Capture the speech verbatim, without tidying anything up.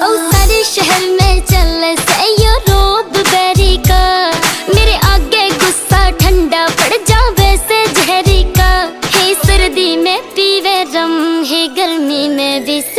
ओ सारे शहर में चले से यो रोब बेरी का, मेरे आगे गुस्सा ठंडा पड़ जावे से जहरी का। हे सर्दी में पीवे रम, हे गर्मी में भी